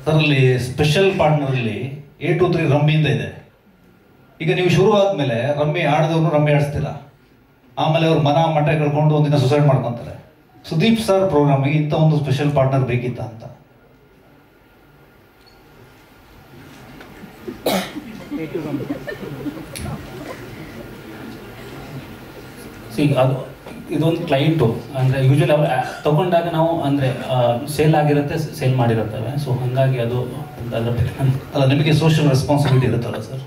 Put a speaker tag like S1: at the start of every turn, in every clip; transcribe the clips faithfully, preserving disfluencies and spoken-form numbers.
S1: ಅದರಲ್ಲಿ ಸ್ಪೆಷಲ್ ಪಾರ್ಟ್ನರಲ್ಲಿ A two three ರಮ್ಮಿಯಿಂದ ಇದೆ. ಈಗ ನೀವು ಶುರು ಆದಮೇಲೆ ರಮ್ಮಿ ಆಡಿದವ್ರನ್ನು ರಮ್ಮಿ ಆಡಿಸ್ತೀರ, ಆಮೇಲೆ ಅವ್ರು ಮನ ಮಠ ಕಳ್ಕೊಂಡು ಒಂದಿನ ಸುಸೈಡ್ ಮಾಡ್ಕೊತಾರೆ. ಸುದೀಪ್ ಸರ್ ಪ್ರೋಗ್ರಾಮಿಗೆ ಇಂಥ ಒಂದು ಸ್ಪೆಷಲ್ ಪಾರ್ಟ್ನರ್ ಬೇಕಿತ್ತ ಅಂತ.
S2: ಸಿ ಅದು ಇದೊಂದು ಕ್ಲೈಂಟು ಅಂದರೆ ಯೂಶ್ವಲಿ ಅವ್ರು ತಗೊಂಡಾಗ ನಾವು ಅಂದರೆ ಸೇಲ್ ಆಗಿರುತ್ತೆ, ಸೇಲ್ ಮಾಡಿರುತ್ತವೆ. ಸೊ ಹಾಗಾಗಿ ಅದು ಅದರ
S1: ಅಲ್ಲ, ನಿಮಗೆ ಸೋಷಿಯಲ್ ರೆಸ್ಪಾನ್ಸಿಬಿಲಿಟಿ ಇರುತ್ತಲ್ಲ sir.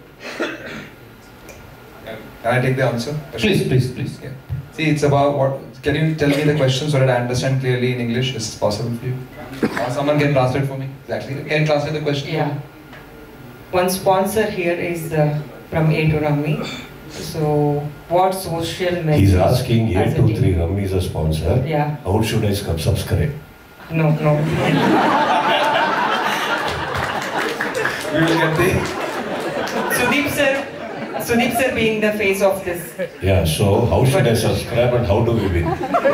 S3: Can I take the answer?
S1: Please, please, please.
S3: Yeah. See, it's about what. Can you tell me the question so that I understand clearly in English? Is it possible for you? Or someone can translate for me? Exactly. Can you translate the question?
S4: Yeah. One sponsor here is uh, from A to Rummy. So, what social message?
S5: He's asking A to three Rummy is a sponsor.
S4: Yeah.
S5: How should I subscribe?
S4: No, no.
S3: We will get the.
S4: Sudeep sir. Sudeep sir being the face of this.
S5: Yeah, so how should I subscribe and how do we win?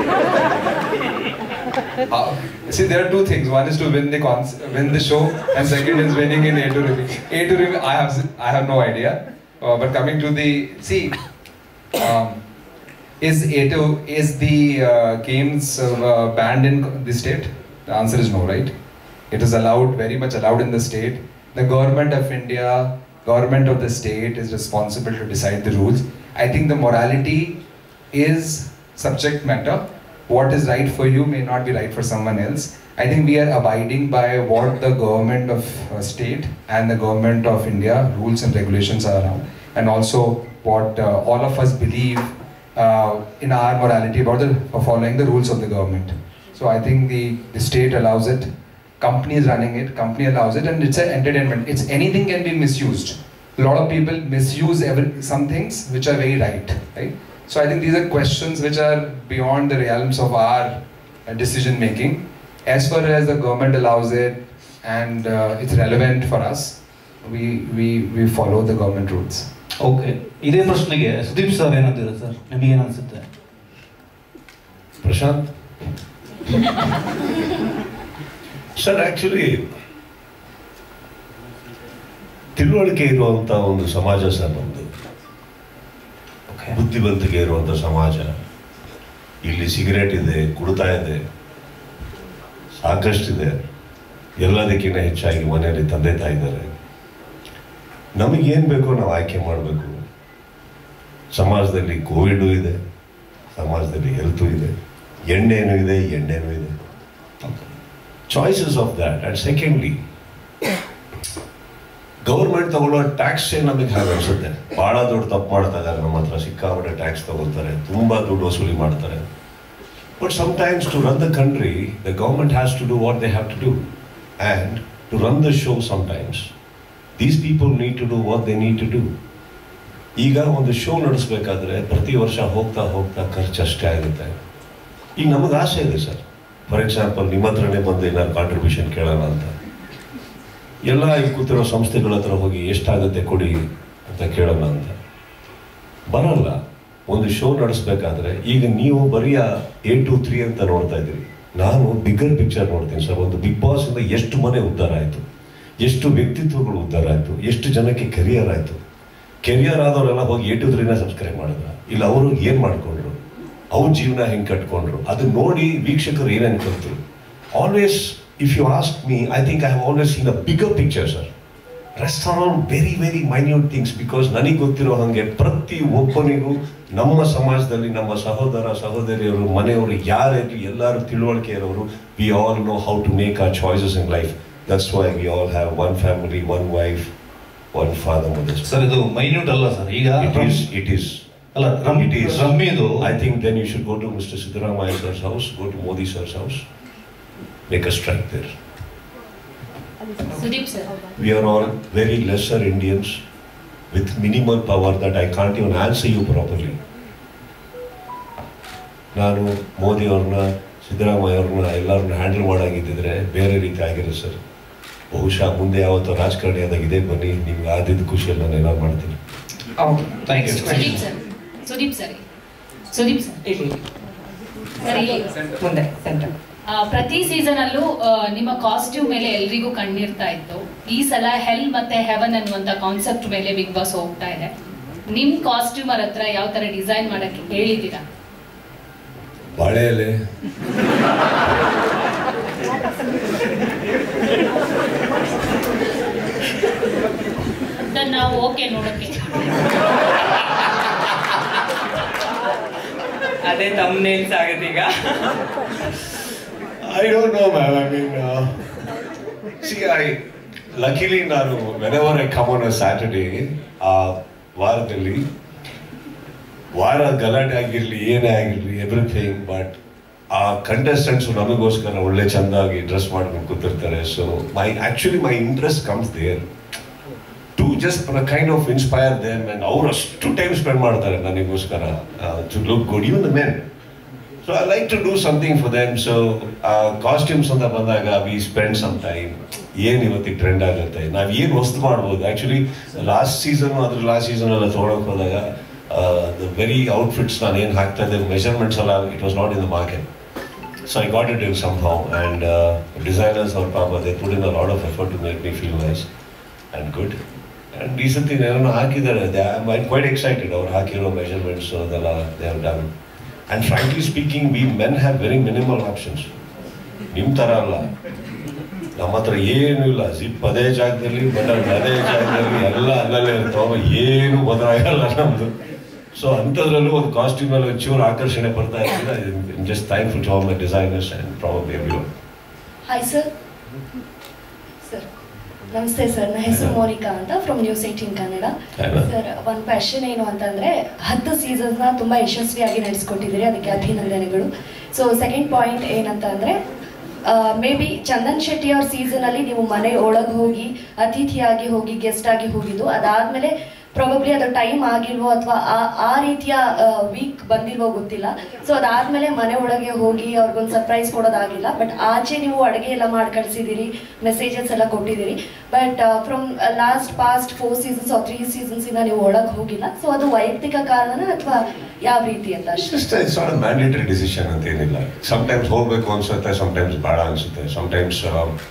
S3: Uh, see, there are two things. One is to win the cons- win the show, and second is winning in A to Review. A to Review, I have I have no idea. Uh, but coming to the see, um, is A to is the uh, games uh, banned in the state? The answer is no, right? It is allowed, very much allowed in the state. The government of India. Government of the state is responsible to decide the rules. I think the morality is subject matter. What is right for you may not be right for someone else. I think we are abiding by what the government of uh, state and the government of India rules and regulations are around, and also what uh, all of us believe uh, in our morality about the uh, following the rules of the government. So I think the, the state allows it. Company is running it, company allows it, and it's an entertainment. It's anything can be misused. A lot of people misuse every, some things which are very right, right? So I think these are questions which are beyond the realms of our uh, decision making. As far as the government allows it and uh, it's relevant for us, we, we, we follow the government rules.
S1: Okay, ಇದೇ ಪ್ರಶ್ನೆಗೆ Sudeep sir ಏನಂತೀರಾ sir? ನಿಮಗೇನು ಅನಿಸುತ್ತೆ?
S5: Prashant sir, actually ತಿಳುವಳಿಕೆ ಇರುವಂಥ ಒಂದು ಸಮಾಜ sir ನಮ್ಮದು. ಬುದ್ಧಿವಂತಿಕೆ ಇರುವಂಥ ಸಮಾಜ. ಇಲ್ಲಿ ಸಿಗರೇಟ್ ಇದೆ, ಕುಡ್ತಾ ಇದೆ, ಸಾಕಷ್ಟಿದೆ. ಎಲ್ಲದಕ್ಕಿಂತ ಹೆಚ್ಚಾಗಿ ಮನೆಯಲ್ಲಿ ತಂದೆ ತಾಯಿ ಇದ್ದಾರೆ. ನಮಗೇನು ಬೇಕೋ ನಾವು ಆಯ್ಕೆ ಮಾಡಬೇಕು. ಸಮಾಜದಲ್ಲಿ ಕೋವಿಡು ಇದೆ, ಸಮಾಜದಲ್ಲಿ ಹೆಲ್ತು ಇದೆ, ಎಣ್ಣೆನೂ ಇದೆ, ಎಣ್ಣೆನೂ ಇದೆ. Choices of that. And secondly, government ತಗೊಳ್ಳೋ ಟ್ಯಾಕ್ಸೇ ನಮಗೆ ಹಾಗೆ ಅನಿಸುತ್ತೆ. ಭಾಳ ದೊಡ್ಡ ತಪ್ಪು ಮಾಡ್ತಾ ಇದ್ದಾರೆ ನಮ್ಮ ಹತ್ರ. ಸಿಕ್ಕಾಪಟ್ಟೆ ಟ್ಯಾಕ್ಸ್ ತಗೊಳ್ತಾರೆ, ತುಂಬ ದುಡ್ಡು ವಸೂಲಿ ಮಾಡ್ತಾರೆ. But sometimes to run the country the government has to do what they have to do, and to run the show sometimes these people need to do what they need to do. ಈಗ ಒಂದು show ನಡೆಸಬೇಕಾದ್ರೆ ಪ್ರತಿ ವರ್ಷ ಹೋಗ್ತಾ ಹೋಗ್ತಾ ಖರ್ಚು ಅಷ್ಟೇ ಆಗುತ್ತೆ. ಈಗ ನಮಗೆ ಆಸೆ ಇದೆ ಸರ್, ಫಾರ್ ಎಕ್ಸಾಂಪಲ್ ನಿಮ್ಮ ಹತ್ರನೇ ಬಂದು ಏನಾದ್ರು ಕಾಂಟ್ರಿಬ್ಯೂಷನ್ ಕೇಳೋಣ ಅಂತ. ಎಲ್ಲ ಈ ಕೂತಿರೋ ಸಂಸ್ಥೆಗಳ ಹತ್ರ ಹೋಗಿ ಎಷ್ಟಾಗುತ್ತೆ ಕೊಡಿ ಅಂತ ಕೇಳೋಣ ಅಂತ ಬರಲ್ಲ. ಒಂದು ಶೋ ನಡೆಸಬೇಕಾದ್ರೆ ಈಗ ನೀವು ಬರೀ ಎ ಟು ತ್ರೀ ಅಂತ ನೋಡ್ತಾ ಇದ್ದೀರಿ, ನಾನು ಬಿಗ್ಗರ್ ಪಿಕ್ಚರ್ ನೋಡ್ತೀನಿ ಸರ್. ಒಂದು ಬಿಗ್ ಬಾಸ್ ಇಂದ ಎಷ್ಟು ಮನೆ ಉದ್ಧಾರ ಆಯಿತು, ಎಷ್ಟು ವ್ಯಕ್ತಿತ್ವಗಳು ಉದ್ಧಾರ ಆಯಿತು, ಎಷ್ಟು ಜನಕ್ಕೆ ಕೆರಿಯರ್ ಆಯಿತು. ಕೆರಿಯರ್ ಆದವರೆಲ್ಲ ಹೋಗಿ ಎ ಟು ತ್ರೀನ ಸಬ್ಸ್ಕ್ರೈಬ್ ಮಾಡಿದ್ರ, ಇಲ್ಲ ಅವರು ಏನು ಮಾಡಿಕೊಂಡ್ರು, ಅವ್ರ ಜೀವನ ಹೆಂಗೆ ಕಟ್ಕೊಂಡ್ರು, ಅದು ನೋಡಿ ವೀಕ್ಷಕರು ಏನು ಅನ್ಕೊಂಡ್ರು. Always if you ask me, I think I have always seen a bigger picture sir. Rest are all very very minute things. Because ನನಗೆ ಗೊತ್ತಿರೋ ಹಾಗೆ ಪ್ರತಿ ಒಬ್ಬನಿಗೂ ನಮ್ಮ ಸಮಾಜದಲ್ಲಿ ನಮ್ಮ ಸಹೋದರ ಸಹೋದರಿಯರು ಮನೆಯವರು ಯಾರಿರಲಿ ಎಲ್ಲರೂ ತಿಳುವಳಿಕೆ ಇರೋರು. We all know how to make our choices in life. That's why we all have one family, one wife, one father, mother.
S1: Sir ಇದು ಮೈನ್ಯೂಟ್ ಅಲ್ಲ ಸರ್. ಈಗ
S5: ಇಟ್ ಈಸ್ ಇಟ್ ಈಸ್
S1: ಅಲ್ಲ
S5: it is
S1: ರಮ್ಮಿದು.
S5: I think then you should go to Mister Siddaramaiah sir's house, go to Modi sir's house, make a strike there.
S6: Sudeep sir,
S5: we are all very lesser Indians with minimal power that I can't even answer you properly. ನಾನು ಮೋದಿ ಅವ್ರನ್ನ ಸಿದ್ದರಾಮಯ್ಯ ಅವ್ರನ್ನ ಎಲ್ಲರನ್ನ handle ಮಾಡಾಗಿದ್ದಿದ್ರೆ ಬೇರೆ ರೀತಿ ಆಗಿರೋ sir. ಬಹುಶಃ ಮುಂದೆ ಯಾವತ್ತೋ ರಾಜಕಾರಣಿ ಆದಾಗ ಇದೇ ಬನ್ನಿ, ನಿಮ್ಗೆ ಆದಿದ್ದು ಖುಷಿಯಲ್ಲಿ ನಾನು ಏನಾದ್ರು ಮಾಡ್ತೀನಿ.
S1: Thank you.
S6: Sudeep sir, Sudeep sir, Sudeep sir.
S4: ಇಲ್ಲಿ
S6: Sir, ಇಲ್ಲಿ.
S4: ಮುಂದೆ ಸೆಂಟರ್.
S6: ಪ್ರತಿ ಸೀಸನಲ್ಲೂ ನಿಮ್ಮ ಕಾಸ್ಟ್ಯೂಮ್ ಮೇಲೆ ಎಲ್ರಿಗೂ ಕಣ್ಣಿರ್ತಾ ಇತ್ತು. ಈ ಸಲ ಹೆಲ್ ಮತ್ತೆ ಹೆವನ್ ಅನ್ನುವಂಥ ಕಾನ್ಸೆಪ್ಟ್ ಮೇಲೆ ಬಿಗ್ ಬಾಸ್ ಹೋಗ್ತಾ ಇದೆ. ನಿಮ್ ಕಾಸ್ಟ್ಯೂಮರ್ ಹತ್ರ ಯಾವ ತರ ಡಿಸೈನ್ ಮಾಡಕ್ಕೆ ಹೇಳಿದ್ದೀರಾ?
S5: ಬಾಳೆ ಎಲೆ
S6: ನಾವು ಓಕೆ ನೋಡಕ್ಕೆ
S4: ಅದೇ ಥಂಬ್ನೇಲ್ಸ್ ಆಗುತ್ತೆ ಈಗ.
S5: I don't know, man. I mean, uh, see, I luckily ನಾನು whenever I come on a Saturday, ಆ ವಾರದಲ್ಲಿ ವಾರ ಗಲಾಟೆ ಆಗಿರಲಿ ಏನೇ ಆಗಿರಲಿ ಎವ್ರಿಥಿಂಗ್, ಬಟ್ ಆ ಕಂಟೆಸ್ಟೆಂಟ್ಸ್ ನಮಗೋಸ್ಕರ ಒಳ್ಳೆ ಚೆಂದಾಗಿ ಡ್ರೆಸ್ ಮಾಡ್ಕೊಂಡು ಕೂತಿರ್ತಾರೆ. So my actually my interest comes there to just kind of inspire them, and ಅವ್ರು ಅಷ್ಟು ಟೈಮ್ ಸ್ಪೆಂಡ್ ಮಾಡ್ತಾರೆ ನನಗೋಸ್ಕರ to look good, even the men. So I like to do something for them. So uh, costumes ಅಂತ ಬಂದಾಗ we spend some time. ಏನು ಇವತ್ತಿಗೆ trend ಆಗುತ್ತೆ, ನಾವು ಏನು ವಸ್ತು ಮಾಡ್ಬೋದು. ಆ್ಯಕ್ಚುಲಿ ಲಾಸ್ಟ್ ಸೀಸನ್ ಅದ್ರ ಲಾಸ್ಟ್ ಸೀಸನ್ ಎಲ್ಲ ತೊಗೊಳಕ್ಕೆ ಹೋದಾಗ ದ ವೆರಿ ಔಟ್ಫಿಟ್ಸ್ ನಾನು ಏನು ಹಾಕ್ತಾ ಇದ್ದೆ ಮೆಜರ್ಮೆಂಟ್ಸ್ ಎಲ್ಲ it was not in the market. So I got it in somehow, and designers ಅವ್ರ ಪಾಪ they put in a lot of effort to make me feel nice and good. And ಈ ಸತಿ ಏನೋ ಹಾಕಿದ್ದಾರೆ, they I am quite excited. ಅವ್ರು ಹಾಕಿರೋ measurements ಅದೆಲ್ಲ they have done. And frankly speaking, we men have very minimal options. ನಿಮ್ಮ ಥರ ಅಲ್ಲ, ನಮ್ಮ ಹತ್ರ ಏನೂ ಇಲ್ಲ. ಜಿಪ್ ಅದೇ ಜಾಗದಲ್ಲಿ, ಬಟನ್ ಅದೇ ಜಾಗದಲ್ಲಿ, ಎಲ್ಲ ಅಲ್ಲಲ್ಲೇ ಇರ್ತಾವೆ, ಏನು ಬದಲಾಗಲ್ಲ ನಮ್ಮದು. ಸೊ ಅಂಥದ್ರಲ್ಲೂ ಒಂದು ಕಾಸ್ಟ್ಯೂಮಲ್ಲಿ ಒಂಚೂರು ಆಕರ್ಷಣೆ ಬರ್ತಾ ಇರ್ತದೆ. Just thankful to all my designers and probably everyone.
S7: Hi sir. Sir ನಮಸ್ತೆ ಸರ್, ನನ್ನ ಹೆಸರು ಮೋನಿಕಾ ಅಂತ, from News Eighteen Kannada. Sir ಒಂದು ಕ್ವೆಶನ್ ಏನು ಅಂತಂದರೆ, ಹತ್ತು ಸೀಸನ್ಸ್ನ ತುಂಬ ಯಶಸ್ವಿಯಾಗಿ ನಡೆಸ್ಕೊಟ್ಟಿದ್ದೀರಿ, ಅದಕ್ಕೆ ಅಭಿನಂದನೆಗಳು. ಸೊ ಸೆಕೆಂಡ್ ಪಾಯಿಂಟ್ ಏನಂತ ಅಂದರೆ, ಮೇ ಬಿ ಚಂದನ್ ಶೆಟ್ಟಿ ಅವ್ರ ಸೀಸನಲ್ಲಿ ನೀವು ಮನೆ ಒಳಗೆ ಹೋಗಿ ಅತಿಥಿಯಾಗಿ ಹೋಗಿ ಗೆಸ್ಟ್ ಆಗಿ ಹೋಗಿದ್ದು, ಅದಾದಮೇಲೆ ಪ್ರಾಬಬ್ಲಿ ಅದು ಟೈಮ್ ಆಗಿಲ್ವೋ ಅಥವಾ ಆ ಆ ರೀತಿಯ ವೀಕ್ ಬಂದಿಲ್ವೋ ಗೊತ್ತಿಲ್ಲ. ಸೊ ಅದಾದಮೇಲೆ ಮನೆ ಒಳಗೆ ಹೋಗಿ ಅವ್ರಿಗೊಂದು ಸರ್ಪ್ರೈಸ್ ಕೊಡೋದಾಗಿಲ್ಲ. ಬಟ್ ಆಚೆ ನೀವು ಅಡುಗೆ ಎಲ್ಲ ಮಾಡಿ ಕಳಿಸಿದ್ದೀರಿ, ಮೆಸೇಜಸ್ ಎಲ್ಲ ಕೊಟ್ಟಿದ್ದೀರಿ. But from last past four seasons or three ಸೀಸನ್ಸಿಂದ ನೀವು ಒಳಗೆ ಹೋಗಿಲ್ಲ. ಸೊ ಅದು ವೈಯಕ್ತಿಕ ಕಾರಣನ ಅಥವಾ ಯಾವ ರೀತಿ ಅಂತ ಅಷ್ಟೇ?
S5: It's not a mandatory decision ಅಂತ ಏನಿಲ್ಲ. ಸಮ್ಟೈಮ್ಸ್ ಹೋಗಬೇಕು ಅನ್ಸುತ್ತೆ, ಸಮ್ಟೈಮ್ಸ್ ಬೇಡ ಅನಿಸುತ್ತೆ, ಸಮ್ಟೈಮ್ಸ್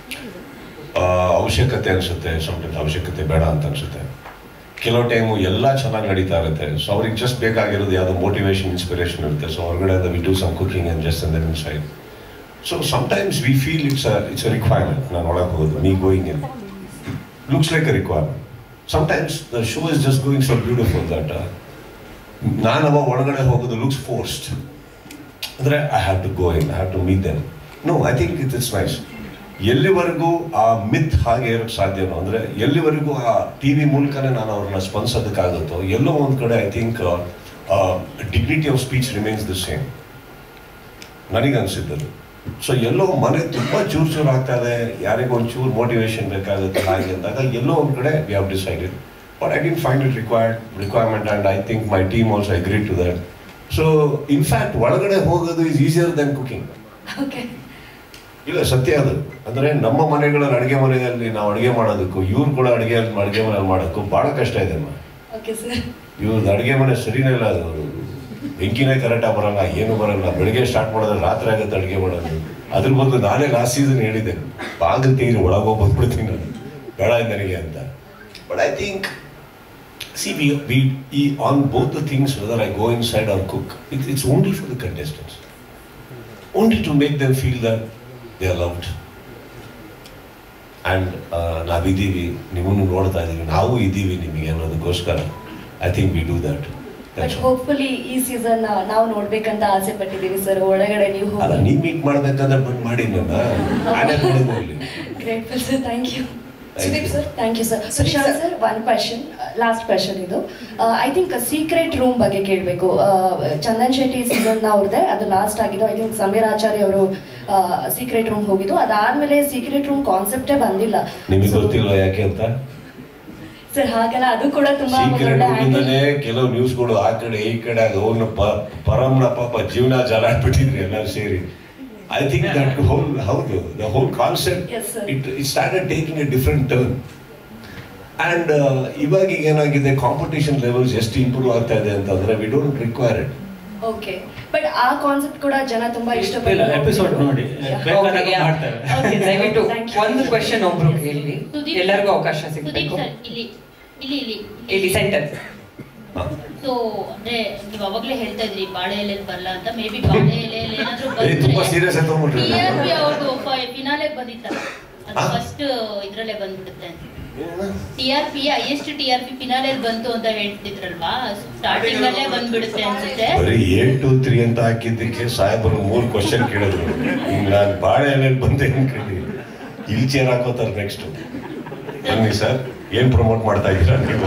S5: ಅವಶ್ಯಕತೆ ಅನಿಸುತ್ತೆ, ಸಮ್ಟೈಮ್ಸ್ ಅವಶ್ಯಕತೆ ಬೇಡ ಅಂತ ಅನಿಸುತ್ತೆ. ಕೆಲವು ಟೈಮು ಎಲ್ಲ ಚೆನ್ನಾಗಿ ನಡೀತಾ ಇರುತ್ತೆ. ಸೊ ಅವ್ರಿಗೆ ಜಸ್ಟ್ ಬೇಕಾಗಿರೋದು ಯಾವುದೋ ಮೋಟಿವೇಶನ್, ಇನ್ಸ್ಪಿರೇಷನ್ ಇರುತ್ತೆ. ಸೊ ಹೊರಗಡೆ we do some cooking and just and then inside. So sometimes we feel it's a it's a requirement. ನಾನು ಒಳಗೆ ಹೋಗೋದು, ನೀ going in looks like a requirement. Sometimes the show is just going so beautiful that ನಾನು ಅವ ಒಳಗಡೆ ಹೋಗೋದು looks forced. ಅಂದರೆ I have to go in, I have to meet them. No, I think it it's nice. ಎಲ್ಲಿವರೆಗೂ ಆ ಮಿತ್ ಹಾಗೆ ಇರೋಕ್ಕೆ ಸಾಧ್ಯನೋ, ಅಂದರೆ ಎಲ್ಲಿವರೆಗೂ ಆ ಟಿ ವಿ ಮೂಲಕನೇ ನಾನು ಅವ್ರನ್ನ ಸ್ಪಂದಿಸೋದಕ್ಕಾಗುತ್ತೋ, ಎಲ್ಲೋ ಒಂದು ಕಡೆ I think dignity of speech remains the same ನನಗನ್ಸಿದ್ದದು. ಸೊ ಎಲ್ಲೋ ಮನೆ ತುಂಬ ಚೂರು ಚೂರು ಆಗ್ತಾ ಇದೆ, ಯಾರಿಗೂ ಒಂದು ಚೂರು ಮೋಟಿವೇಶನ್ ಬೇಕಾಗುತ್ತೆ ಹಾಗೆ ಅಂದಾಗ ಎಲ್ಲೋ ಒಂದು ಕಡೆ we have decided. But I didn't find it required requirement and I think my team also agree to that. So in fact ಒಳಗಡೆ ಹೋಗೋದು is easier than cooking.
S7: Okay,
S5: ಇಲ್ಲ, ಸತ್ಯ ಅದು. ಅಂದರೆ ನಮ್ಮ ಮನೆಗಳಲ್ಲಿ ಅಡುಗೆ ಮನೆಯಲ್ಲಿ ನಾವು ಅಡುಗೆ ಮಾಡೋದಕ್ಕೂ ಇವ್ರು ಕೂಡ ಅಡುಗೆ ಅಡುಗೆ ಮನೆಯಲ್ಲಿ ಮಾಡೋಕ್ಕೂ ಭಾಳ ಕಷ್ಟ ಇದೆ ಅಮ್ಮ.
S7: Okay sir.
S5: ಇವ್ರದ್ದು ಅಡುಗೆ ಮನೆ ಸರಿನೇ ಇಲ್ಲ, ಅದು ಬೆಂಕಿನೇ ಕರೆಕ್ಟಾಗಿ ಬರೋಲ್ಲ, ಏನು ಬರೋಲ್ಲ. ಬೆಳಗ್ಗೆ ಸ್ಟಾರ್ಟ್ ಮಾಡಿದ್ರೆ ರಾತ್ರಿ ಆಗುತ್ತೆ ಅಡುಗೆ ಮಾಡೋದು. ಅದ್ರ ಬದಲು ನಾನೇ ಲಾಸ್ಟ್ ಸೀಸನ್ ಹೇಳಿದ್ದೆ, ಬಾಗಿಲು ತೀರಿ ಒಳಗೋಗಿ ಬಂದ್ಬಿಡ್ತೀನಿ ನಾನು, ಬೇಡ ನನಗೆ ಅಂತ. But I think see we we ಈ on both the things, whether I go inside or cook, it's it's only for the contestants, only to make them feel that they are loved and ನಾವಿದ್ದೀವಿ, ನಿಮ್ಮನ್ನು ನೋಡ್ತಾ ಇದ್ದೀವಿ, ನಾವು ಇದ್ದೀವಿ ನಿಮಗೆ ಅನ್ನೋದಕ್ಕೋಸ್ಕರ I think we do that.
S7: But hopefully ಈ season ನಾವು ನೋಡ್ಬೇಕಂತ ಆಸೆ ಪಟ್ಟಿದ್ದೀವಿ ಸರ್. ಒಳಗಡೆ ನೀವು
S5: ಅಲ್ಲ, ನೀವು ಮೀಟ್ ಮಾಡ್ಬೇಕಂದ್ರೆ ಬಂದು ಮಾಡಿ ನನ್ನ
S7: grateful sir. Thank you Sudeep sir. Thank you sir. Sushant sir, one question, last question ಇದು. ಐ ಥಿಂಕ್ ಸೀಕ್ರೆಟ್ ರೂಮ್ ಬಗ್ಗೆ ಕೇಳಬೇಕು. ಚಂದನ್ ಶೆಟ್ಟಿ ಸೀಸನ್ ಅವ್ರದ್ದೆ, ಅದು ಲಾಸ್ಟ್ ಆಗಿದ್ದು. ಐ ಥಿಂಕ್ ಸಮೀರ್ ಆಚಾರ್ಯ ಅವರು ಸೀಕ್ರೆಟ್ ರೂಮ್ ಹೋಗಿದ್ದು. ಅದಾದ್ಮೇಲೆ ಸೀಕ್ರೆಟ್ ರೂಮ್ ಕಾನ್ಸೆಪ್ಟೇ ಬಂದಿಲ್ಲ.
S5: ನಿಮಗೆ ಗೊತ್ತಿಲ್ಲ ಯಾಕೆ ಅಂತ
S7: ಸರ್? ಹಾಗಲ್ಲ, ಅದು ಕೂಡ ತುಂಬಾ
S5: ಸೀಕ್ರೆಟ್ ರೂಮಿಂದಲೇ ಕೆಲವು ನ್ಯೂಸ್ಗಳು ಆ ಕಡೆ ಈ ಕಡೆ ಅವ್ರನ್ನ ಪರಮ್ನ ಪಾಪ ಜೀವನ ಜಾಲಾಡ್ಬಿಟ್ಟಿದ್ರಿ ಎಲ್ಲರೂ ಸೇರಿ. I think that whole, how the, the whole concept,
S7: yes,
S5: it, it started taking a different turn. And ಇವಾಗ ಏನಾಗಿದೆ, ಕಾಂಪಿಟೇಷನ್ ಲೆವೆಲ್ಸ್ ಎಷ್ಟು ಇಂಪ್ರೂವ್ ಆಗ್ತಾ ಇದೆ ಅಂತಂದರೆ we don't require it.
S7: Okay, but ಆ ಕಾನ್ಸೆಪ್ಟ್ ಕೂಡ ಜನ ತುಂಬಾ
S2: ಇಲ್ಲ
S7: ಇಷ್ಟಪಟ್ಟು
S2: ಎಪಿಸೋಡ್ ನೋಡಿ ಬೇಕಾದಾಗ ಮಾಡ್ತಾರೆ.
S4: Okay, ದಯವಿಟ್ಟು
S7: Thank you.
S4: ಒಂದು ಕ್ವೆಶ್ಚನ್ ಒಬ್ರು ಕೇಳಿ,
S6: ಸುದೀಪ್
S4: ಎಲ್ಲರಿಗೂ ಅವಕಾಶ
S6: ಸುದೀಪ್
S4: ಸಿಗಬೇಕು.
S6: ಸರ್ ಇಲ್ಲಿ ಇಲ್ಲಿ ಇಲ್ಲಿ
S4: ಇಲ್ಲಿ ಸೆಂಟರ್.
S6: ಸೊ ಅಂದ್ರೆ ನೀವು ಅವಾಗಲೇ ಹೇಳ್ತಾ ಇದ್ರಿ ಬಾಳೆ ಎಲೆಯಲ್ಲಿ ಬರಲ್ಲ ಅಂತ, ಮೇ ಬಿ ಬಾಳೆ ಎಲೆಯಲ್ಲಿ ಏನಾದ್ರು
S5: ಏ, ತುಂಬಾ serious ಆಗಿ ತಗೊಂಡ್ಬಿಟ್ರಿ.
S6: ಟಿ ಆರ್ ಪಿ ಅವ್ರದ್ದು ಫಿನಾಲೆಗೆ ಬಂದಿತ್ತಲ್ಲ, ಅದು ಫಸ್ಟ್ ಇದ್ರಲ್ಲೇ ಬಂದ್ಬಿಡುತ್ತೆ ಅಂತ. T R P highest T R P ಫಿನಾಲೆಯಲ್ಲಿ ಬಂತು ಅಂತ ಹೇಳ್ತಿದ್ರಲ್ವಾ, ಸ್ಟಾರ್ಟಿಂಗ್ ಅಲ್ಲೇ ಬಂದ್ಬಿಡುತ್ತೆ ಅನ್ಸುತ್ತೆ.
S5: ಬರೀ ಏಟ್ ಟು ತ್ರೀ ಅಂತ ಹಾಕಿದ್ದಕ್ಕೆ ಸಾಹೇಬರು ಮೂರು ಕ್ವಶನ್ ಕೇಳಿದ್ರು. ಈಗ ನಾನು ಬಾಳೆ ಎಲೆಯಲ್ಲಿ ಬಂದೆ ಅನ್ಕೊಳ್ಳಿ, ಇಲ್ಲಿ ಚೇರ್ ಹಾಕೋತಾರೆ ನೆಕ್ಸ್ಟ್. ಬನ್ನಿ ಸರ್, ಏನ್ ಪ್ರಮೋಟ್ ಮಾಡ್ತಾ ಇದ್ದೀರಾ ನೀವು?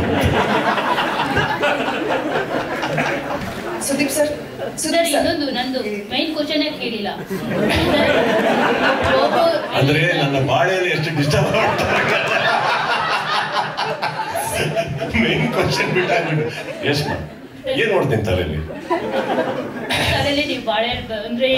S7: ಸುದೀಪ್ ಸರ್,
S6: ಸರ್ ಇನ್ನೊಂದು ನಂದು ಮೈನ್ ಕ್ವಶನ್ ಕೇಳಿಲ್ಲ.
S5: ಅಂದ್ರೆ ನನ್ನ ಬಾಳೆಯಲ್ಲಿ ಎಷ್ಟು ಡಿಸ್ಟರ್ಬ್ ಮಾಡ್ತಾರೆ ಮೇನ್ ಕ್ವಶನ್ ಬಿಟ್ಟಾಗ್ಬಿಟ್ಟು. ಎಸ್ ಮಾ ಏನ್ ನೋಡ್ತೀನಿ ತಲೆಯಲ್ಲಿ?
S6: ತಲೆಯಲ್ಲಿ ನೀವು ಬಾಳೆ ಅಂದ್ರೆ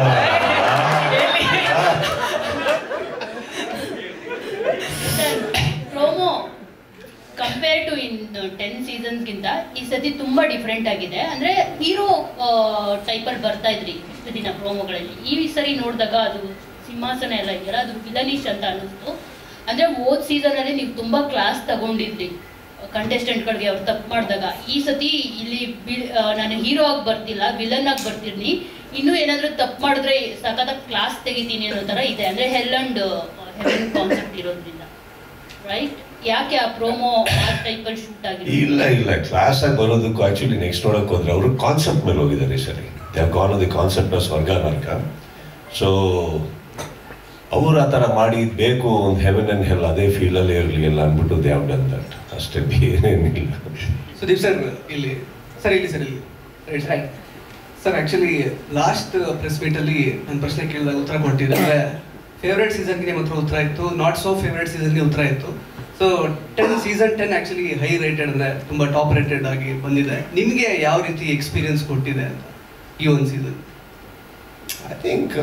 S6: promo compare to in ten ಸೀಸನ್ಸ್ಗಿಂತ ಈ ಸತಿ ತುಂಬಾ ಡಿಫ್ರೆಂಟ್ ಆಗಿದೆ. ಅಂದ್ರೆ ಹೀರೋ ಟೈಪಲ್ಲಿ ಬರ್ತಾ ಇದ್ರಿ ಇಷ್ಟು ದಿನ ಪ್ರೋಮೋಗಳಲ್ಲಿ, ಈ ಸರಿ ನೋಡಿದಾಗ ಅದು ಸಿಂಹಾಸನ ಎಲ್ಲ ಇದೆಯಲ್ಲ ಅದು ವಿಲನಿಶ್ ಅಂತ ಅನ್ನಿಸ್ತು. ಅಂದ್ರೆ ಹೋದ್ ಸೀಸನ್ ಅಲ್ಲಿ ನೀವು ತುಂಬಾ ಕ್ಲಾಸ್ ತಗೊಂಡಿದ್ರಿ ಕಂಟೆಸ್ಟೆಂಟ್ಗಳಿಗೆ ಅವ್ರು ತಪ್ಪು ಮಾಡಿದಾಗ. ಈ ಸತಿ ಇಲ್ಲಿ ನಾನು ಹೀರೋ ಆಗಿ ಬರ್ತಿಲ್ಲ, ವಿಲನ್ ಆಗಿ ಬರ್ತಿರ್ನಿ, ಇನ್ನೂ ಏನಾದರೂ ತಪ್ಪು ಮಾಡಿದ್ರೆ ಸಖತ್ತಾಗಿ ಕ್ಲಾಸ್ ತೆಗಿತೀನಿ ಅನ್ನೋ ಥರ ಇದೆ. ಅಂದರೆ ಹೆಲ್ ಅಂಡ್ ಹೆವೆನ್ ಕಾನ್ಸೆಪ್ಟ್ ಇರೋದ್ರಿಂದ, ರೈಟ್? ಯಾಕೆ ಆ ಪ್ರೋಮೋ ಆ ಟೈಪಲ್ಲಿ ಶೂಟ್ ಆಗಿದೆ?
S5: ಇಲ್ಲ ಇಲ್ಲ, ಕ್ಲಾಸ್ ಆಗಿ ಬರೋದಕ್ಕೂ ಆಕ್ಚುಲಿ ನೆಕ್ಸ್ಟ್ ನೋಡಕ್ ಹೋದ್ರೆ ಅವರು ಕಾನ್ಸೆಪ್ಟ್ ಮೇಲೆ ಹೋಗಿದ್ದಾರೆ ಸರಿ. They have gone the concept of ಸ್ವರ್ಗ ನರಕ. ಸೊ ಅವ್ರು ಆ ಥರ ಮಾಡಿ ಬೇಕು ಒಂದು ಹೆವೆನ್ ಅಂಡ್ ಹೆಲ್ ಅದೇ ಫೀಲಲ್ಲೇ ಇರಲಿ ಎಲ್ಲ ಅಂದ್ಬಿಟ್ಟು ದೇ ಹ್ಯಾವ್ ಡನ್ ದಟ್, ಅಷ್ಟೇ, ಬೇರೇನಿಲ್ಲ.
S8: ಸುದೀಪ್ ಸರ್ ಇಲ್ಲಿ ಸರ್ ಇಲ್ಲಿ ಸರ್ ಇಲ್ಲಿ right right sir. Actually last press ಮೀಟಲ್ಲಿ ನನ್ನ ಪ್ರಶ್ನೆ ಕೇಳಿದಾಗ ಉತ್ತರ ಕೊಟ್ಟಿದ್ದೆ. ಅಂದರೆ ಫೇವ್ರೇಟ್ ಸೀಸನ್ಗೆ ನಿಮ್ಮ ಹತ್ರ ಉತ್ತರ ಇತ್ತು, ನಾಟ್ ಸೋ ಫೇವ್ರೇಟ್ ಸೀಸನ್ಗೆ ಉತ್ತರ ಇತ್ತು. So ten season ten actually high rated ಅಂದರೆ ತುಂಬ ಟಾಪ್ ರೇಟೆಡ್ ಆಗಿ ಬಂದಿದೆ. ನಿಮಗೆ ಯಾವ ರೀತಿ ಎಕ್ಸ್ಪೀರಿಯನ್ಸ್ ಕೊಟ್ಟಿದೆ ಅಂತ ಈ ಒಂದು season?
S5: I think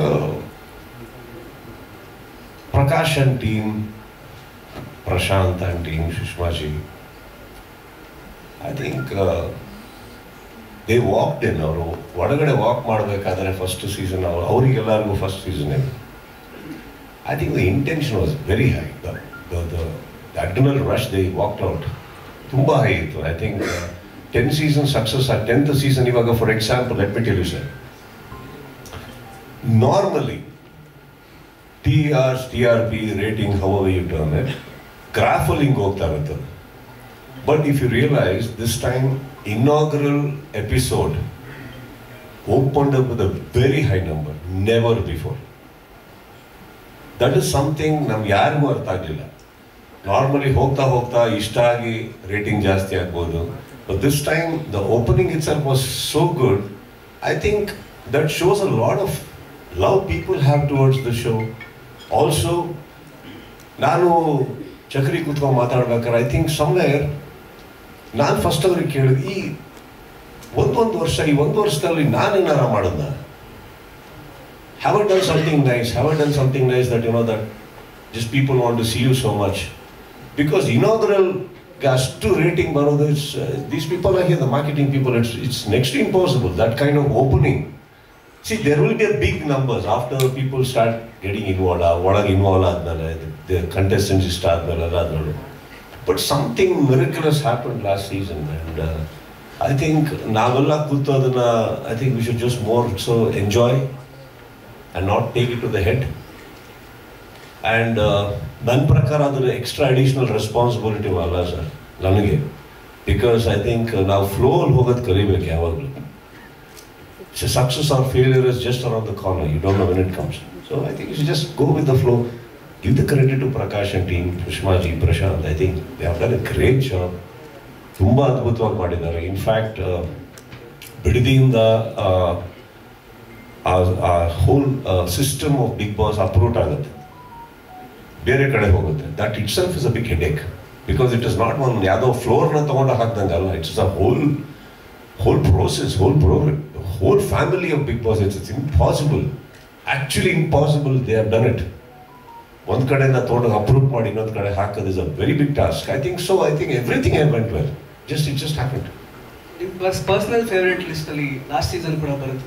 S5: Prakash and team, Prashant and team, Sushmaji, I think they walked in. ಅವರು ಒಳಗಡೆ ವಾಕ್ ಮಾಡಬೇಕಾದ್ರೆ ಫಸ್ಟ್ ಸೀಸನ್ ಅವರು ಅವರಿಗೆಲ್ಲರಿಗೂ ಫಸ್ಟ್ ಸೀಸನ್ ಇದೆ. I think the intention was very high. The adrenal rush they walked out ತುಂಬ ಹೈ ಇತ್ತು. I think ten season success ಆ tenth season ಇವಾಗ for example let me tell you sir, normally T R T R P rating how you turn it ಗ್ರಾಫಲ್ಲಿ ಹಿಂಗೆ ಹೋಗ್ತಾ ಇರುತ್ತೆ. But if you realise this time inaugural episode opened up with a very high number, never before. That is something ನಮ್ಗೆ ಯಾರಿಗೂ ಅರ್ಥ ಆಗಲಿಲ್ಲ. Normally ಹೋಗ್ತಾ ಹೋಗ್ತಾ ಇಷ್ಟ ಆಗಿ ರೇಟಿಂಗ್ ಜಾಸ್ತಿ ಆಗ್ಬೋದು. But this time the opening itself was so good. I think that shows a lot of love people have towards the show. Also ನಾನು ಚಕ್ರಿ ಕೂತ್ಕೊಂಡು ಮಾತಾಡ್ಬೇಕಾದ್ರೆ ಐ ಥಿಂಕ್ ಸಮ್ವೇರ್ ನಾನು ಫಸ್ಟ್ ಅವ್ರಿಗೆ ಕೇಳಿದೆ, ಈ ಒಂದೊಂದು ವರ್ಷ ಈ ಒಂದು ವರ್ಷದಲ್ಲಿ ನಾನೇನಾರ ಮಾಡೋದ, have I done something nice, have I done something nice that you know that just people want to see you so much. Because inaugural ಅಷ್ಟು ರೇಟಿಂಗ್ ಬರೋದು, it's these people are here, the marketing people, it's it's next impossible that kind of opening. See, there will be a big numbers after people start getting involved. ಒಳಗೆ involve ಆದ್ಮೇಲೆ the contestants ಇಷ್ಟ ಆದ್ಮೇಲೆ ಎಲ್ಲ ಅದರಲ್ಲೂ. But something miraculous happened last season, and uh, I think ನಾವೆಲ್ಲ ಕೂತು ಅದನ್ನ I think we should just more so enjoy and not take it to the head. And ನನ್ನ ಪ್ರಕಾರ ಅದರ ಎಕ್ಸ್ಟ್ರಾ ಅಡಿಷನಲ್ ರೆಸ್ಪಾನ್ಸಿಬಿಲಿಟಿ ಅಲ್ಲ ಸರ್ ನನಗೆ. ಬಿಕಾಸ್ ಐ ಥಿಂಕ್ ನಾವು flow ಅಲ್ಲಿ ಹೋಗೋದು ಕಲಿಬೇಕು ಯಾವಾಗಲೂ. So success or failure is just around the corner. You don't know when it comes. So I think you should just go with the flow. Give the credit to Prakash and team, Sushmaji, Prashant. I think they have done a great job. Tumba adbhutavagi madidare. In fact, uh, ಬಿಡದಿಯಿಂದ ಆ whole system of Bigg Boss uproot ಆಗುತ್ತೆ, ಬೇರೆ ಕಡೆ ಹೋಗುತ್ತೆ. That itself is a big headache. Because it is not one ಯಾವುದೋ ಫ್ಲೋರ್ನ ತೊಗೊಂಡು ಹಾಕ್ದಂಗೆ ಅಲ್ಲ. It's a whole whole process, whole program, whole family of Big Boss. It's, it's impossible, actually impossible. They have done it. One kade na thoda approve ಮಾಡಿ ಇನ್ನೊಂದು ಕಡೆ ಹಾಕೋದು is a very big task. I think so. I think everything went well. Just it just happened.
S8: ನಿಮ್ಮ personal favourite ಲಿಸ್ಟಲ್ಲಿ last season ಕೂಡ ಬರುತ್ತೆ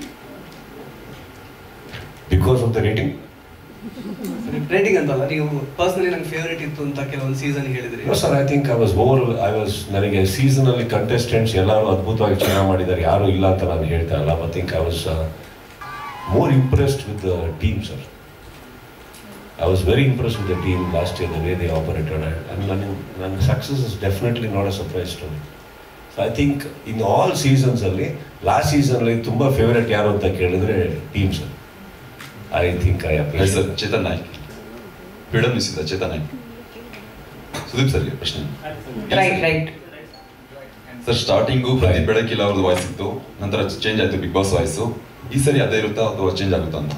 S5: because of the rating.
S8: Rating ಅಂತಲ್ಲ, ನೀವು ಪರ್ಸನಲಿ ನಂಗೆ ಫೇವ್ರೇಟ್ ಇತ್ತು ಅಂತ ಕೆಲವೊಂದು ಸೀಸನ್ ಹೇಳಿದ್ರಿ.
S5: Sir I think I was over I was ನನಗೆ ಸೀಸನಲ್ಲಿ ಕಂಟೆಸ್ಟೆಂಟ್ಸ್ ಎಲ್ಲರೂ ಅದ್ಭುತವಾಗಿ ಚೆನ್ನಾಗಿ ಮಾಡಿದ್ದಾರೆ, ಯಾರೂ ಇಲ್ಲ ಅಂತ ನಾನು ಹೇಳ್ತಾ ಇಲ್ಲ. I think I was more impressed with the team sir. I was very impressed with the team last year, the way they operated. And ನನಗೆ ನನ್ನ success is definitely not a surprise to me. So I think in all ಸೀಸನ್ಸಲ್ಲಿ last ಸೀಸನಲ್ಲಿ ತುಂಬ favourite ಯಾರು ಅಂತ ಕೇಳಿದ್ರೆ team sir. I think I appreciate
S9: sir. Chetan Naik freedom miss ಇದೆ. ಚೇತನ್ ನಾಯ್ಕ್. ಸುದೀಪ್ ಸರ್ಗೆ ಪ್ರಶ್ನೆ.
S4: Right right
S9: sir, starting Pradeep ಬೆಳಕಿಲ್ಲ ಅವ್ರದ್ದು ವಾಯ್ಸ್ ಇತ್ತು, ನಂತರ ಚೇಂಜ್ ಆಯ್ತು ಬಿಗ್ ಬಾಸ್ ವಾಯ್ಸು. ಈ ಸರಿ ಅದೇ ಇರುತ್ತಾ ಅಥವಾ ಚೇಂಜ್ ಆಗುತ್ತಾ ಅಂತ?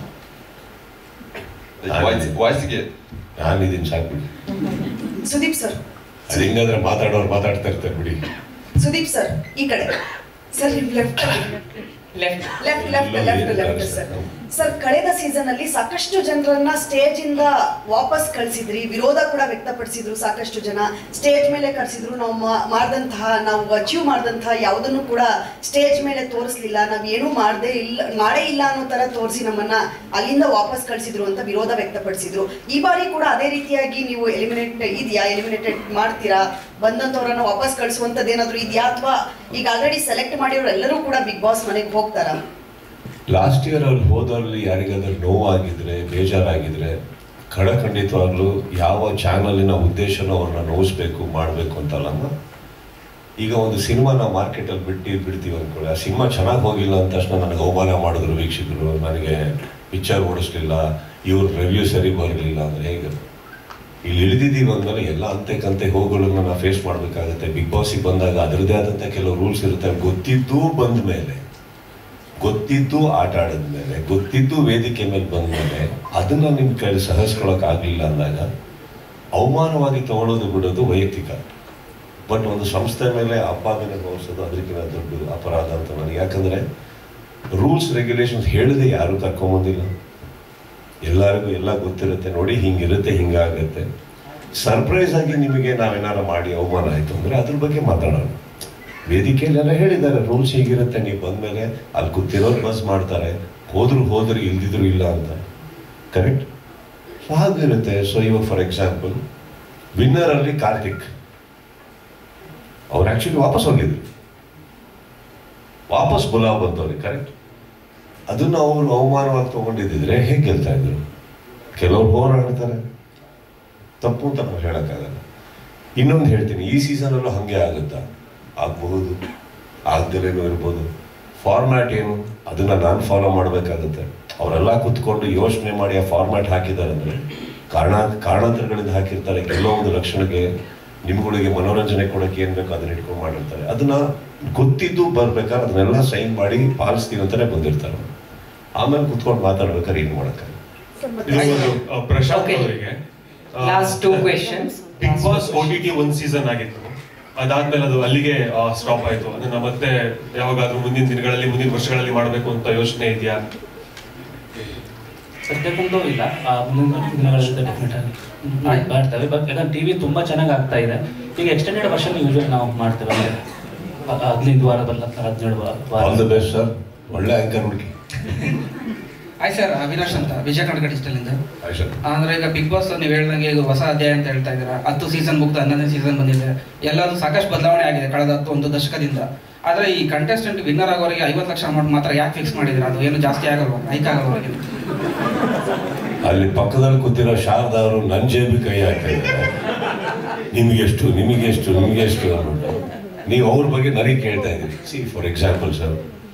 S9: ವಾಯ್ಸ್ ವಾಯ್ಸ್ಗೆ
S5: ನಾನಿದ್ದೀನಿ ಸಾಕು ಬಿಡಿ.
S10: ಸುದೀಪ್ ಸರ್,
S5: ಅದು ಹಿಂಗಾದ್ರೆ ಮಾತಾಡೋರು ಮಾತಾಡ್ತಾ ಇರ್ತಾರೆ ಬಿಡಿ.
S10: ಸುದೀಪ್ ಸರ್ ಈ ಕಡೆ sir, left left left left left left sir. Sir, ಕಳೆದ ಸೀಸನ್ ಅಲ್ಲಿ ಸಾಕಷ್ಟು ಜನರನ್ನ ಸ್ಟೇಜ್ ಇಂದ ವಾಪಸ್ ಕಳಿಸಿದ್ರಿ, ವಿರೋಧ ಕೂಡ ವ್ಯಕ್ತಪಡಿಸಿದ್ರು ಸಾಕಷ್ಟು ಜನ. ಸ್ಟೇಜ್ ಮೇಲೆ ಕಳಿಸಿದ್ರು, ನಾವು ಮಾಡಿದಂತಹ ನಾವು ಅಚೀವ್ ಮಾಡಿದಂತಹ ಯಾವುದನ್ನು ಕೂಡ ಸ್ಟೇಜ್ ಮೇಲೆ ತೋರಿಸ್ಲಿಲ್ಲ, ನಾವು ಏನೂ ಮಾಡದೇ ಇಲ್ಲ ಮಾಡೇ ಇಲ್ಲ ಅನ್ನೋ ತರ ತೋರಿಸಿ ನಮ್ಮನ್ನ ಅಲ್ಲಿಂದ ವಾಪಸ್ ಕಳಿಸಿದ್ರು ಅಂತ ವಿರೋಧ ವ್ಯಕ್ತಪಡಿಸಿದ್ರು. ಈ ಬಾರಿ ಕೂಡ ಅದೇ ರೀತಿಯಾಗಿ ನೀವು ಎಲಿಮಿನೇಟ್ ಇದೆಯಾ, ಎಲಿಮಿನೇಟೆಡ್ ಮಾಡ್ತೀರಾ, ಬಂದಂತವ್ರನ್ನ ವಾಪಸ್ ಕಳಿಸುವಂಥದ್ದು ಏನಾದ್ರು ಇದೆಯಾ, ಅಥವಾ ಈಗ ಆಲ್ರೆಡಿ ಸೆಲೆಕ್ಟ್ ಮಾಡಿರೋರು ಎಲ್ಲರೂ ಕೂಡ ಬಿಗ್ ಬಾಸ್ ಮನೆಗೆ ಹೋಗ್ತಾರಾ?
S5: ಲಾಸ್ಟ್ ಇಯರ್ ಅವ್ರು ಹೋದವ್ರಲ್ಲಿ ಯಾರಿಗಾದ್ರೂ ನೋವಾಗಿದ್ರೆ, ಬೇಜಾರಾಗಿದ್ರೆ, ಖಂಡಿತವಾಗ್ಲೂ ಯಾವ ಚಾನಲಿನ ಉದ್ದೇಶನೂ ಅವ್ರನ್ನ ನೋಯಿಸ್ಬೇಕು ಮಾಡಬೇಕು ಅಂತಲ್ಲ. ಈಗ ಒಂದು ಸಿನಿಮಾ ನಾವು ಮಾರ್ಕೆಟಲ್ಲಿ ಬಿಟ್ಟು ಬಿಡ್ತೀವಿ ಅಂದ್ಕೊಳ್ಳಿ, ಆ ಸಿನಿಮಾ ಚೆನ್ನಾಗಿ ಹೋಗಿಲ್ಲ ಅಂದ ತಕ್ಷಣ ನನಗೆ ಅವಮಾನ ಮಾಡಿದ್ರು ವೀಕ್ಷಕರು, ನನಗೆ ಪಿಕ್ಚರ್ ಓಡಿಸ್ಲಿಲ್ಲ, ಇವ್ರ ರಿವ್ಯೂ ಸರಿ ಬರಲಿಲ್ಲ ಅಂದರೆ ಹೇಗೆ? ಇಲ್ಲಿ ಇಳಿದಿದ್ದೀವಿ ಅಂದಮೇಲೆ ಎಲ್ಲ ಅಂತೆ ಕಂತೆ ಹೋಗೋಗಳನ್ನ ನಾವು ಫೇಸ್ ಮಾಡಬೇಕಾಗುತ್ತೆ. ಬಿಗ್ ಬಾಸಿಗೆ ಬಂದಾಗ ಅದರದ್ದೇ ಆದಂಥ ಕೆಲವು ರೂಲ್ಸ್ ಇರುತ್ತೆ. ಗೊತ್ತಿದ್ದು ಬಂದ ಮೇಲೆ, ಗೊತ್ತಿದ್ದು ಆಟ ಆಡಿದ್ಮೇಲೆ, ಗೊತ್ತಿದ್ದು ವೇದಿಕೆ ಮೇಲೆ ಬಂದ ಮೇಲೆ ಅದನ್ನು ನಿಮ್ಮ ಕೈಲಿ ಸಹಿಸ್ಕೊಳ್ಳೋಕ್ಕಾಗಲಿಲ್ಲ ಅಂದಾಗ ಅವಮಾನವಾಗಿ ತಗೊಳ್ಳೋದು ಬಿಡೋದು ವೈಯಕ್ತಿಕ. ಬಟ್ ಒಂದು ಸಂಸ್ಥೆ ಮೇಲೆ ಅಪಾದನೆ ತೋರಿಸೋದು ಅದಕ್ಕಿಂತ ದೊಡ್ಡ ಅಪರಾಧ ಅಂತ ನನಗೆ. ಯಾಕಂದರೆ ರೂಲ್ಸ್ ರೆಗ್ಯುಲೇಷನ್ಸ್ ಹೇಳಿದೆ ಯಾರೂ ಕರ್ಕೊಂಬಂದಿಲ್ಲ, ಎಲ್ಲರಿಗೂ ಎಲ್ಲ ಗೊತ್ತಿರುತ್ತೆ. ನೋಡಿ ಹಿಂಗಿರುತ್ತೆ, ಹಿಂಗಾಗುತ್ತೆ. ಸರ್ಪ್ರೈಸ್ ಆಗಿ ನಿಮಗೆ ನಾವೇನಾರು ಮಾಡಿ ಅವಮಾನ ಆಯಿತು ಅಂದರೆ ಅದ್ರ ಬಗ್ಗೆ ಮಾತಾಡೋಣ. ವೇದಿಕೆಯಲ್ಲೆಲ್ಲ ಹೇಳಿದ್ದಾರೆ ರೂಲ್ಸ್ ಹೀಗಿರುತ್ತೆ, ನೀವು ಬಂದಮೇಲೆ ಅಲ್ಲಿ ಕೂತಿರೋರು ಬಸ್ ಮಾಡ್ತಾರೆ, ಹೋದ್ರು ಹೋದ್ರು ಇಲ್ದಿದ್ರು ಇಲ್ಲ ಅಂತ. ಕರೆಕ್ಟ್? ಸೊ ಹಾಗಿರುತ್ತೆ. ಸೊ ಇವಾಗ ಫಾರ್ ಎಕ್ಸಾಂಪಲ್ ವಿನ್ನರಲ್ಲಿ ಕಾರ್ತಿಕ್ ಅವ್ರು ಆ್ಯಕ್ಚುಲಿ ವಾಪಸ್ ಹೋಗಿದ್ರು, ವಾಪಸ್ ಬುಲಾವ್ ಬಂದವ್ರಿಗೆ. ಕರೆಕ್ಟ್? ಅದನ್ನು ಅವರು ಅವಮಾನವಾಗಿ ತೊಗೊಂಡಿದ್ದಿದ್ರೆ ಹೇಗೆ ಗೆಲ್ತಾ ಇದ್ರು? ಕೆಲವ್ರು ಹೋರಾಡ್ತಾರೆ, ತಪ್ಪು ಅಂತ ನಾವು ಹೇಳೋಕ್ಕಾಗಲ್ಲ. ಇನ್ನೊಂದು ಹೇಳ್ತೀನಿ, ಈ ಸೀಸನಲ್ಲೂ ಹಾಗೆ ಆಗುತ್ತಾ? ಆಗಬಹುದು, ಆಗದಿರೇನೂ ಇರ್ಬೋದು. ಫಾರ್ಮ್ಯಾಟ್ ಏನು ಅದನ್ನು ನಾನು ಫಾಲೋ ಮಾಡಬೇಕಾಗುತ್ತೆ. ಅವರೆಲ್ಲ ಕೂತ್ಕೊಂಡು ಯೋಚನೆ ಮಾಡಿ ಆ ಫಾರ್ಮ್ಯಾಟ್ ಹಾಕಿದ್ದಾರೆ ಅಂದರೆ ಕಾರಣ ಕಾರಣಾಂತರಗಳಿಂದ ಹಾಕಿರ್ತಾರೆ. ಕೆಲವೊಂದು ಲಕ್ಷಣಕ್ಕೆ ನಿಮ್ಗಳಿಗೆ ಮನೋರಂಜನೆ ಕೊಡೋಕ್ಕೆ ಏನು ಬೇಕೋ ಅದನ್ನ ಇಟ್ಕೊಂಡು ಮಾಡಿರ್ತಾರೆ. ಅದನ್ನು ಗೊತ್ತಿದ್ದು ಬರ್ಬೇಕಾದ್ರೆ ಅದನ್ನೆಲ್ಲ ಸೈನ್ ಮಾಡಿ ಪಾಲಿಸ್ತೀವಿ ಅಂತಲೇ ಬಂದಿರ್ತಾರೆ. ಆಮೇಲೆ ಕುತ್ಕೊಂಡು ಮಾತಾಡ್ಬೇಕಾದ್ರೆ ಏನು ಮಾಡೋಕ್ಕಾಗಲ್ಲ.
S11: ಪ್ರಶಾಂತ್ ಅವರಿಗೆ
S4: last two questions.
S11: Bigg Boss O T T ಒಂದು ಸೀಸನ್ ಆಗಿತ್ತು, ಅದಾದ್ಮೇಲೆ ಅದು ಅಲ್ಲಿಗೆ ಸ್ಟಾಪ್ ಆಯ್ತು. ಅದನ್ನ ಮತ್ತೆ ಯಾವಾಗಾದ್ರೂ ಮುಂದಿನ ದಿನಗಳಲ್ಲಿ ಮುಂದಿನ ವರ್ಷಗಳಲ್ಲಿ ಮಾಡಬೇಕು ಅಂತ ಯೋಚನೆ ಇದೆಯಾ?
S2: ಸದ್ಯಕ್ಕಂತೂ ಇಲ್ಲ, ಮುಂದಿನ ದಿನಗಳಲ್ಲಿ ಡೆಫಿನೆಟ್ ಆಗಿ ಮಾಡ್ತೇವೆ. ಬಟ್ ಯಾಕಂದ್ರೆ ಟಿವಿ ತುಂಬಾ ಚೆನ್ನಾಗಿ ಆಗ್ತಾ ಇದೆ. ಈಗ ಎಕ್ಸ್ಟೆಂಡೆಡ್ ವರ್ಷನ್ ಯೂಶಲಿ ನಾವು ಮಾಡ್ತೇವೆ, ಹದಿನೈದು ವಾರದಲ್ಲ ಹದಿನೇಳು ವಾರ.
S5: ಆಲ್ ದಿ ಬೆಸ್ಟ್ ಸರ್, ಒಳ್ಳೆ ಆಂಕರ್ ಹುಡುಕಿ.
S12: ಆಯ್ ಸರ್, ಅವಿನಾಶ್ ಅಂತ, ವಿಜಯ ಕರ್ನಾಟಕ ಡಿಜಿಟಲಿಂದ. ಅಂದ್ರೆ ಈಗ ಬಿಗ್ ಬಾಸ್ ನೀವು ಹೇಳ್ದಂಗೆ ಈಗ ಹೊಸ ಅಧ್ಯಾಯ ಅಂತ ಹೇಳ್ತಾ ಇದ್ದೀರಾ. ಹತ್ತು ಸೀಸನ್ ಮುಗ್ದು ಹನ್ನೊಂದನೇ ಸೀಸನ್ ಬಂದಿದೆ, ಎಲ್ಲರೂ ಸಾಕಷ್ಟು ಬದಲಾವಣೆ ಆಗಿದೆ ಕಳೆದ ಹತ್ತು ಒಂದು ದಶಕದಿಂದ. ಆದ್ರೆ ಈ ಕಂಟೆಸ್ಟೆಂಟ್ ವಿನ್ನರ್ ಆಗೋರಿಗೆ ಐವತ್ತು ಲಕ್ಷ ಅಮೌಂಟ್ ಮಾತ್ರ ಯಾಕೆ ಫಿಕ್ಸ್ ಮಾಡಿದ್ರೆ? ಅದು ಏನು ಜಾಸ್ತಿ ಆಗಲ್ವಾ, ಹೈಕ್ ಆಗಲ್ವಾ?
S5: ಅಲ್ಲಿ ಪಕ್ಕದಲ್ಲಿ ಕೂತಿರೋ ಶಾರದಾ ಅವರು ನನ್ನ ಜೇಬಿ ಕೈ ಹಾಕಿದ್ದಾರೆ, ನಿಮಗೆಷ್ಟು ನಿಮಗೆಷ್ಟು ನಿಮಗೆಷ್ಟು ಅಂದ್ಬಿಟ್ಟು. ನೀವು ಅವ್ರ ಬಗ್ಗೆ ನನಗೆ ಕೇಳ್ತಾ ಇದ್ದೀರಿ. ಸಿ ಫಾರ್ ಎಕ್ಸಾಂಪಲ್ ಸರ್,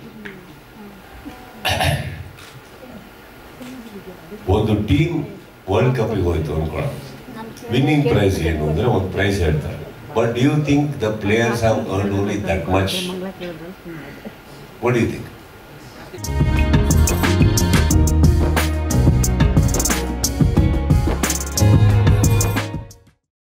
S5: ಒಂದು ಟೀಮ್ ವರ್ಲ್ಡ್ ಕಪ್ಗೆ ಹೋಯ್ತು ಅನ್ಕೊಳ್ಳೋಣ, ವಿನ್ನಿಂಗ್ ಪ್ರೈಸ್ ಏನು ಅಂದರೆ ಒಂದು ಪ್ರೈಸ್ ಹೇಳ್ತಾರೆ. But you think the players have earned only that much? What you think?